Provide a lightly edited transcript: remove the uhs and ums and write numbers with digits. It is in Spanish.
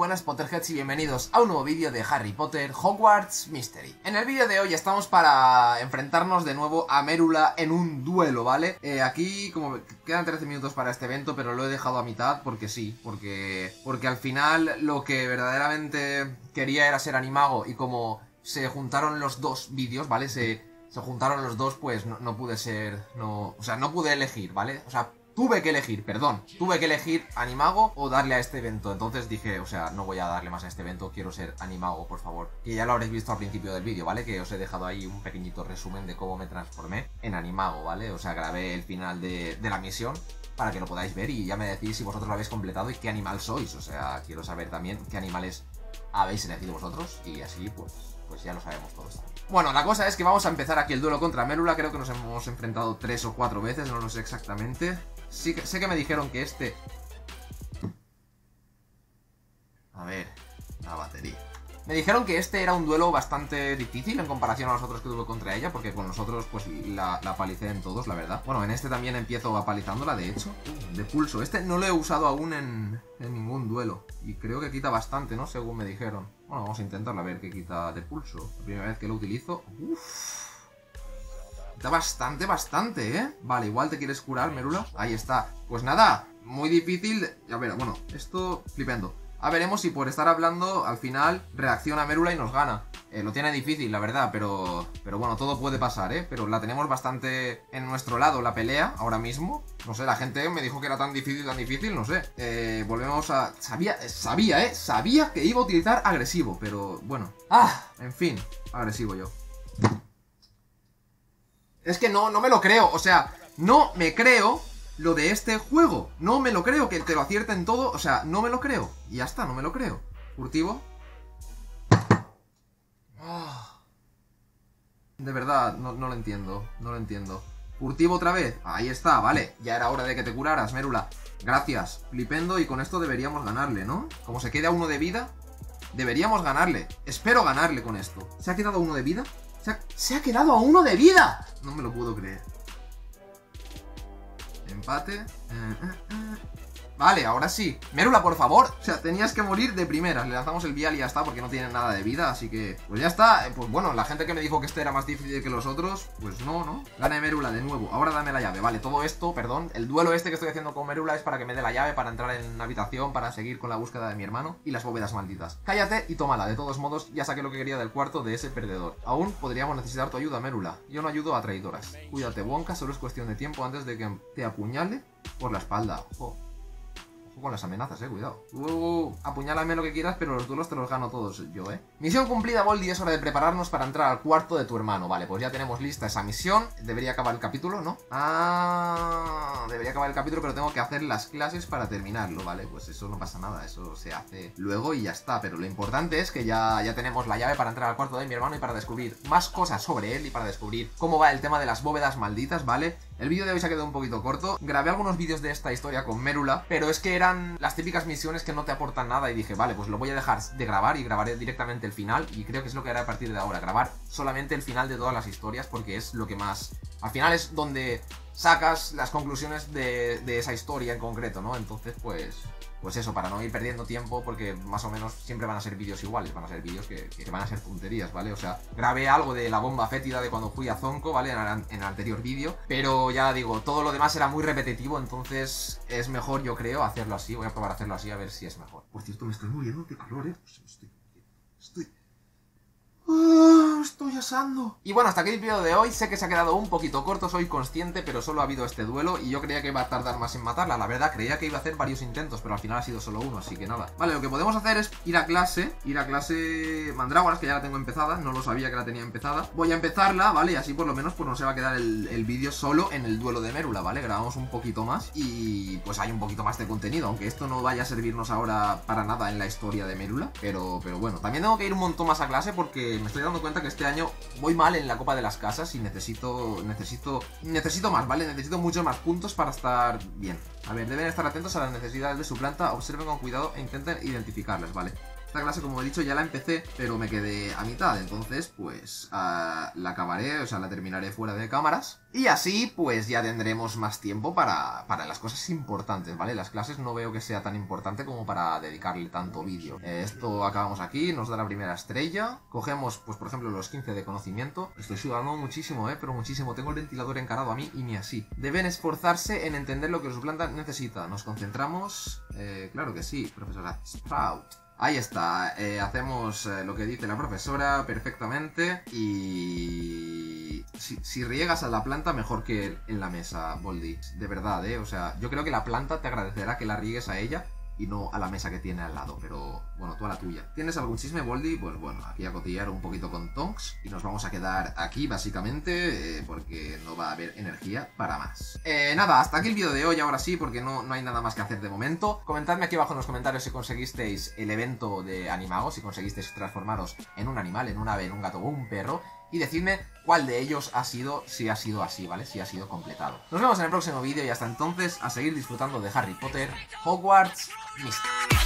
buenas Potterheads y bienvenidos a un nuevo vídeo de Harry Potter Hogwarts Mystery. En el vídeo de hoy estamos para enfrentarnos de nuevo a Merula en un duelo, ¿vale? Aquí como quedan 13 minutos para este evento, pero lo he dejado a mitad porque sí, porque al final lo que verdaderamente quería era ser Animago, y como se juntaron los dos vídeos, ¿vale? Se juntaron los dos, pues no pude ser, o sea, no pude elegir, ¿vale? O sea, tuve que elegir Animago o darle a este evento. Entonces dije, o sea, no voy a darle más a este evento, quiero ser Animago, por favor. Que ya lo habréis visto al principio del vídeo, ¿vale? Que os he dejado ahí un pequeñito resumen de cómo me transformé en Animago, ¿vale? O sea, grabé el final de la misión para que lo podáis ver y ya me decís si vosotros lo habéis completado y qué animal sois. O sea, quiero saber también qué animales habéis elegido vosotros y así, pues ya lo sabemos todos también. Bueno, la cosa es que vamos a empezar aquí el duelo contra Merula. Creo que nos hemos enfrentado 3 o 4 veces, no lo sé exactamente. Sí que sé que me dijeron que este... A ver, la batería. Me dijeron que este era un duelo bastante difícil en comparación a los otros que tuve contra ella, porque con los otros pues la palicé en todos, la verdad. Bueno, en este también empiezo apalizándola, de hecho. De pulso. Este no lo he usado aún en ningún duelo. Y creo que quita bastante, ¿no? Según me dijeron. Bueno, vamos a intentarlo a ver qué quita de pulso. La primera vez que lo utilizo... Uff. Quita bastante, ¿eh? Vale, igual te quieres curar, Merula. Ahí está. Pues nada, muy difícil. A ver, bueno, esto flipendo. A veremos si por estar hablando al final reacciona Merula y nos gana. Lo tiene difícil, la verdad, pero bueno, todo puede pasar, ¿eh? Pero la tenemos bastante en nuestro lado, la pelea, ahora mismo. No sé, la gente me dijo que era tan difícil, no sé. Volvemos a... Sabía que iba a utilizar agresivo, pero bueno. En fin, agresivo yo. Es que no me lo creo, o sea, no me creo lo de este juego. No me lo creo, que te lo acierten todo, o sea, no me lo creo. Y ya está, no me lo creo. Furtivo. De verdad, no lo entiendo, no lo entiendo. Furtivo otra vez, ahí está, vale. Ya era hora de que te curaras, Merula. Gracias, flipendo, y con esto deberíamos ganarle, ¿no? Como se quede a 1 de vida, deberíamos ganarle. Espero ganarle con esto. ¿Se ha quedado a 1 de vida? ¡Se ha quedado a 1 de vida! No me lo puedo creer. Empate. Vale, ahora sí. Merula, por favor. O sea, tenías que morir de primeras. Le lanzamos el vial y ya está, porque no tiene nada de vida. Así que, pues ya está. Pues bueno, la gente que me dijo que este era más difícil que los otros, pues no. Gane Merula de nuevo. Ahora dame la llave. Vale, todo esto, perdón. El duelo este que estoy haciendo con Merula es para que me dé la llave, para entrar en una habitación, para seguir con la búsqueda de mi hermano y las bóvedas malditas. Cállate y tómala. De todos modos, ya saqué lo que quería del cuarto de ese perdedor. Aún podríamos necesitar tu ayuda, Merula. Yo no ayudo a traidoras. Cuídate, Wonka. Solo es cuestión de tiempo antes de que te apuñale por la espalda. Ojo con las amenazas, cuidado. Apuñálame lo que quieras, pero los duelos te los gano todos yo, Misión cumplida, Voldy. Es hora de prepararnos para entrar al cuarto de tu hermano. Vale, pues ya tenemos lista esa misión. Debería acabar el capítulo, ¿no? Debería acabar el capítulo, pero tengo que hacer las clases para terminarlo, ¿vale? Pues eso no pasa nada, eso se hace luego y ya está. Pero lo importante es que ya tenemos la llave para entrar al cuarto de mi hermano y para descubrir más cosas sobre él y para descubrir cómo va el tema de las bóvedas malditas, ¿vale? El vídeo de hoy se ha quedado un poquito corto. Grabé algunos vídeos de esta historia con Merula, pero es que eran las típicas misiones que no te aportan nada y dije, vale, pues lo voy a dejar de grabar y grabaré directamente el final, y creo que es lo que haré a partir de ahora, grabar solamente el final de todas las historias, porque es lo que más... Al final es donde sacas las conclusiones de esa historia en concreto, ¿no? Entonces, pues eso, para no ir perdiendo tiempo, porque más o menos siempre van a ser vídeos iguales, van a ser vídeos que van a ser tonterías, ¿vale? O sea, grabé algo de la bomba fétida de cuando fui a Zonko, ¿vale? En el anterior vídeo, pero ya digo, todo lo demás era muy repetitivo, entonces es mejor, yo creo, hacerlo así. Voy a probar a hacerlo así a ver si es mejor. Por cierto, me estoy muriendo de calor, Estoy asando. Y bueno, hasta aquí el vídeo de hoy. Sé que se ha quedado un poquito corto, soy consciente, pero solo ha habido este duelo y yo creía que iba a tardar más en matarla. La verdad, creía que iba a hacer varios intentos, pero al final ha sido solo uno, así que nada. Vale, lo que podemos hacer es ir a clase Mandrágoras, que ya la tengo empezada. No lo sabía que la tenía empezada. Voy a empezarla, ¿vale? Y así por lo menos pues no se va a quedar el vídeo solo en el duelo de Merula, ¿vale? Grabamos un poquito más y pues hay un poquito más de contenido, aunque esto no vaya a servirnos ahora para nada en la historia de Merula, pero bueno. También tengo que ir un montón más a clase porque me estoy dando cuenta que este año voy mal en la Copa de las Casas y necesito más, ¿vale? Necesito muchos más puntos para estar bien. A ver, deben estar atentos a las necesidades de su planta, observen con cuidado e intenten identificarlas, ¿vale? Esta clase, como he dicho, ya la empecé, pero me quedé a mitad. Entonces, pues la acabaré, o sea, la terminaré fuera de cámaras. Y así, pues ya tendremos más tiempo para las cosas importantes, ¿vale? Las clases no veo que sea tan importante como para dedicarle tanto vídeo. Esto acabamos aquí, nos da la primera estrella. Cogemos, pues por ejemplo, los 15 de conocimiento. Estoy sudando muchísimo, pero muchísimo. Tengo el ventilador encarado a mí y ni así. Deben esforzarse en entender lo que su planta necesita. Nos concentramos. Claro que sí, profesora Sprout. Ahí está, hacemos lo que dice la profesora perfectamente. Y si riegas a la planta, mejor que en la mesa, Boldy. De verdad, o sea, yo creo que la planta te agradecerá que la riegues a ella y no a la mesa que tiene al lado, pero bueno, tú a la tuya. ¿Tienes algún chisme, Boldy? Pues bueno, aquí a cotillar un poquito con Tonks y nos vamos a quedar aquí básicamente porque no va a haber energía para más. Nada, hasta aquí el vídeo de hoy, ahora sí, porque no hay nada más que hacer de momento. Comentadme aquí abajo en los comentarios si conseguisteis el evento de animaos, si conseguisteis transformaros en un animal, en un ave, en un gato o un perro. Y decidme cuál de ellos ha sido, si ha sido así, ¿vale? Si ha sido completado. Nos vemos en el próximo vídeo y hasta entonces a seguir disfrutando de Harry Potter Hogwarts Mystery.